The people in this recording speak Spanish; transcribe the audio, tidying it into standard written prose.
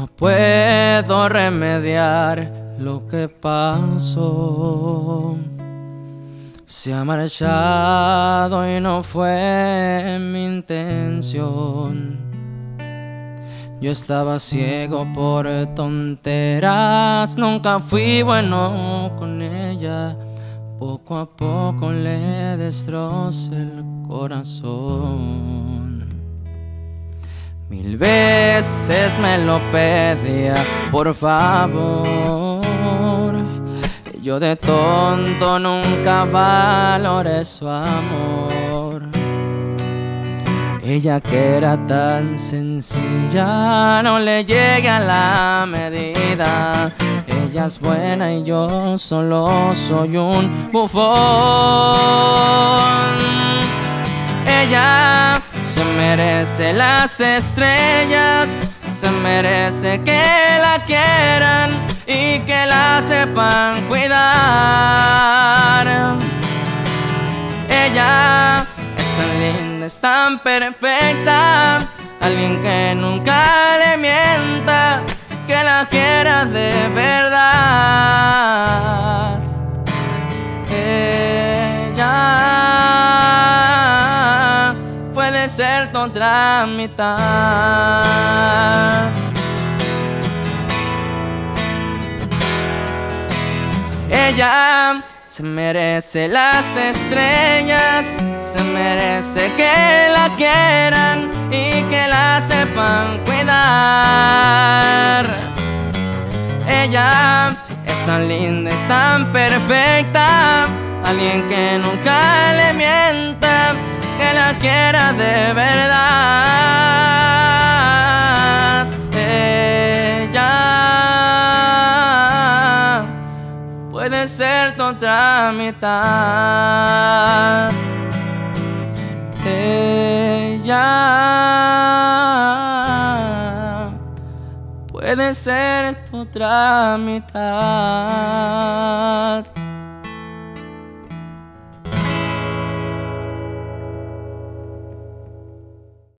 No puedo remediar lo que pasó. Se ha marchado y no fue mi intención. Yo estaba ciego por tonteras, nunca fui bueno con ella. Poco a poco le destrocé el corazón. 1000 veces me lo pedía, por favor. Yo de tonto nunca valoré su amor. Ella que era tan sencilla, no le llegué a la medida. Ella es buena y yo solo soy un bufón. Ella se merece las estrellas, se merece que la quieran y que la sepan cuidar. Ella es tan linda, es tan perfecta, alguien que nunca le mienta, que la quiera de verdad. Ella puede ser tu otra mitad. Ella se merece las estrellas, se merece que la quieran y que la sepan cuidar. Ella es tan linda, es tan perfecta, alguien que nunca le mienta, que la quiera de verdad. Ella puede ser tu otra mitad. Ella puede ser tu otra mitad.